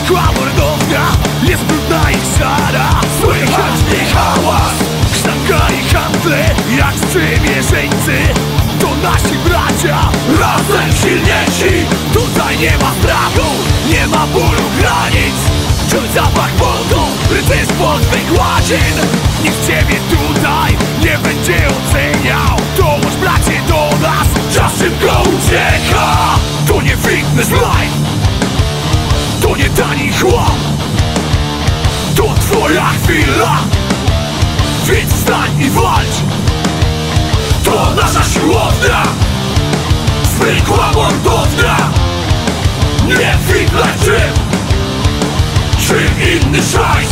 Zwykła mordownia, jest brudna i szara. Słychać w niej hałas, sztanka i handle jak sprzymierzeńcy. To nasi bracia, razem silniejsi. Tutaj nie ma strachu, nie ma bólu granic. Czuć zapach potu, rycerz spod wygładzin. Nikt ciebie tutaj nie będzie oceniał. Dołącz bracie do nas, czas szybko ucieka. To nie fitness life, to nie tani chłop. To twoja chwila, więc wstań i walcz. To nasza siłownia, zwykła mordownia. Nie fit life czym inny szajs.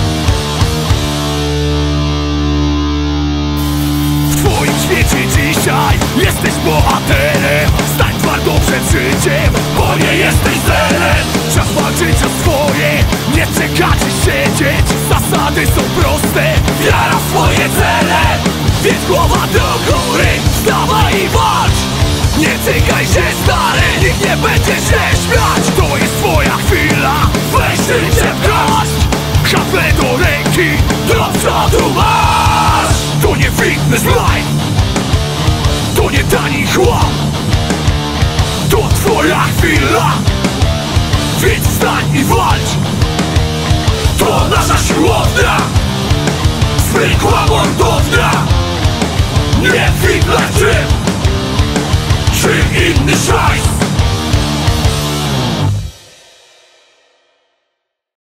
W twoim świecie dzisiaj jesteś bohaterem. Stań twardo przed życiem, bo nie jesteś zelem. Czas walczyć o swoje, nie czekać i siedzieć. Zasady są proste, wiara w swoje cele. Więc głowa do góry, wstawaj i walcz. Nie cykaj się stary, nikt nie będzie się śmiać. To jest twoja chwila, weź życie w garść. Handle do ręki, do przodu marsz. To nie fitness life, to nie tani chłop. To twoja chwila, więc wstań i walcz. To nasza siłownia, zwykła mordownia. Nie fit life czym inny szajs.